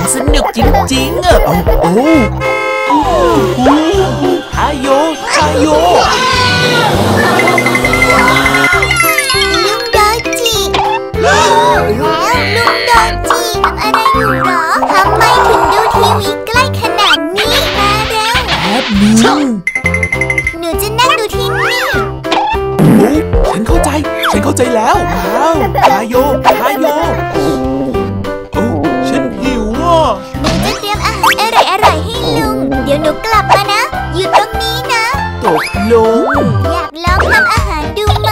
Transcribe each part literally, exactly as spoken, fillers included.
สนุกจริงๆอ่ะโอ้โอ้ฮายโยฮายโยลุงโดจิแล้วลุงโดจิทำอะไรอยู่หรอทำไมถึงดูทีวีใกล้ขนาดนี้มาเร็วแป๊บนึงหนูจะนั่งดูที่นี่โอ้ฉันเข้าใจฉันเข้าใจแล้วว้าวฮายโยฮายโยโอ้ฉันหิวอ่ะหนูจะเตรียมอาหารอร่อยๆให้ลุงเดี๋ยวหนูกลับมานะอยู่ตรงนี้นะตกลงอยากลองทำอาหารดูไหม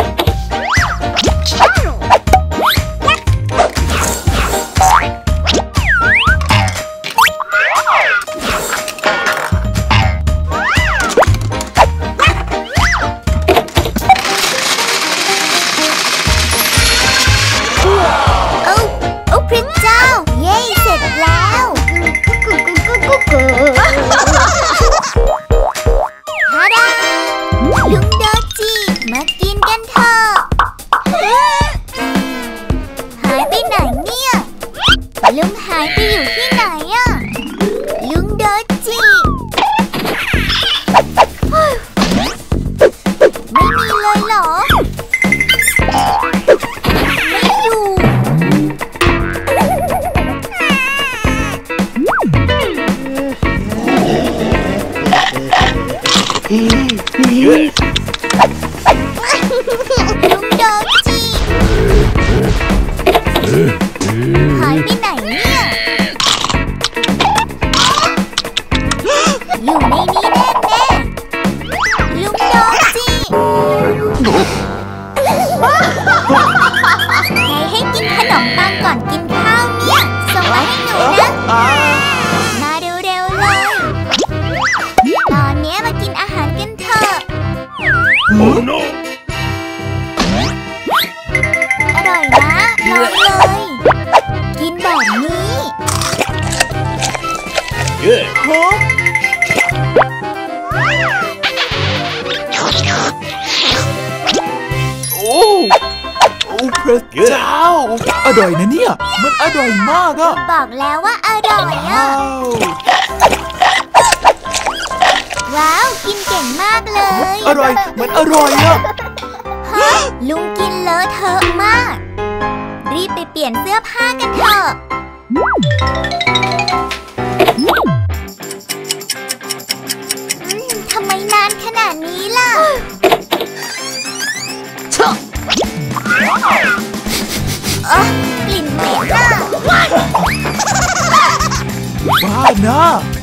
อร่อยนะเนี่ยมันอร่อยมากอะบอกแล้วว่าอร่อยอะว้าวกินเก่งมากเลยอร่อยมันอร่อยอะฮะลุงกินเลอะเทอะมากรีบไปเปลี่ยนเสื้อผ้ากันเถอะทำไมนานขนาดนี้ล่ะกลิ่นเหม็นน่ะบ้านะ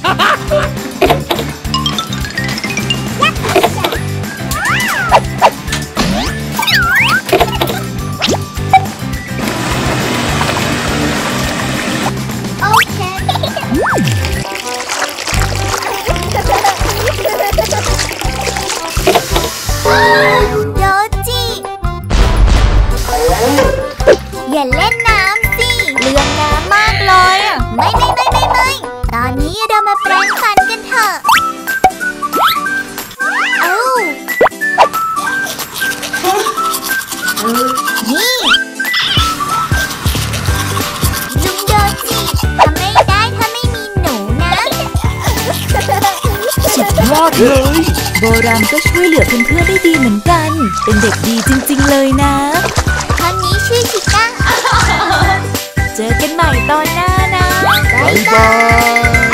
โอเคโดจิ อย่าเล่นน้ำสิเลืองน้ำมากเลยอ่ะไม่ไม่ไม่ไม่ไม่ตอนนี้เรามาแปรงฟันกันเถอะเอ้านี่ลุงโดจิทำไม่ได้ถ้าไม่มีหนูนะสุดยอดเลยโบราณก็ช่วยเหลือเพื่อนๆได้ดีเหมือนกันเป็นเด็กดีจริงๆเลยนะคนนี้ชื่อชิก้าเจอกันใหม่ตอนหน้านะบ๊ายบาย